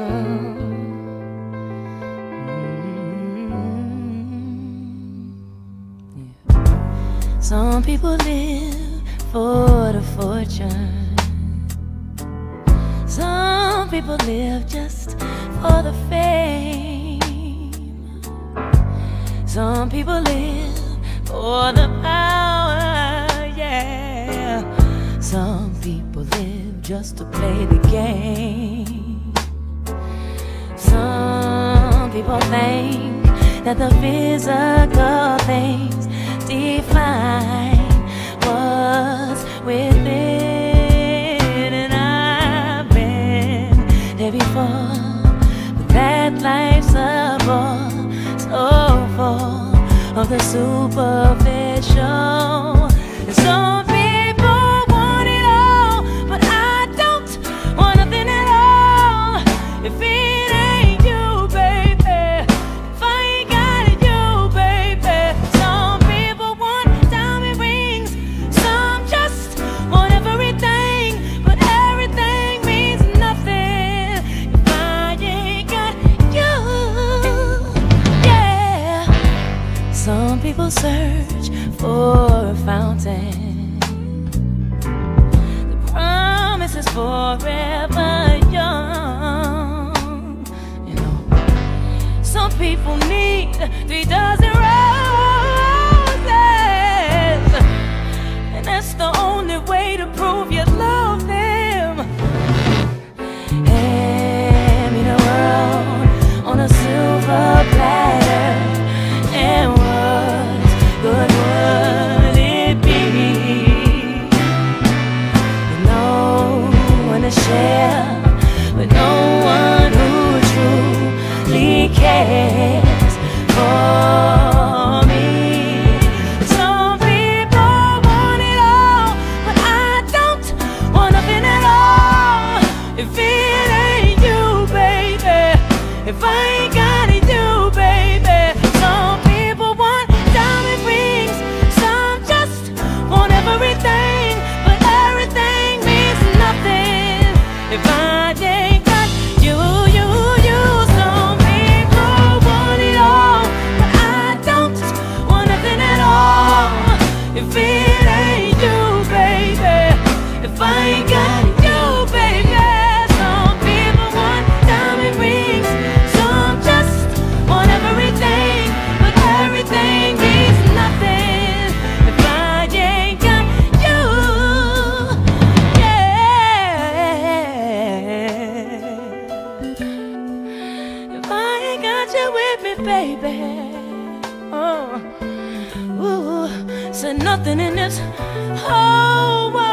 Some people live for the fortune. Some people live just for the fame. Some people live for the power, yeah. Some people live just to play the game. Some people think that the physical things define what's within, and I've been there before, but that life's a bore so full of the superficial. And some people want it all, but I don't want nothing at all. If it ain't you, baby, if I ain't got it, you, baby. Some people want diamond rings, some just want everything, but everything means nothing if I ain't got you. Yeah. Some people search for a fountain. The promise is forever young. You know, some people need 3 dozen roses, and that's the only way to prove you love them. Hand me the world on a silver platter, and what good would it be? With no one to share, with no one who truly cares for me. Some people want it all, but I don't want nothing at all. If it ain't you, baby, if I ain't got it, you, baby. Some people want diamond rings, some just want everything, but everything means nothing if I ain't got you, you, you. Some people want it all, but I don't want nothing at all. If it ain't you, baby, if I ain't got you, baby. Some people want diamond rings, some just want everything, but everything means nothing if I ain't got you. Yeah. If I ain't got you with me, baby. Oh, ooh, said nothing in this whole world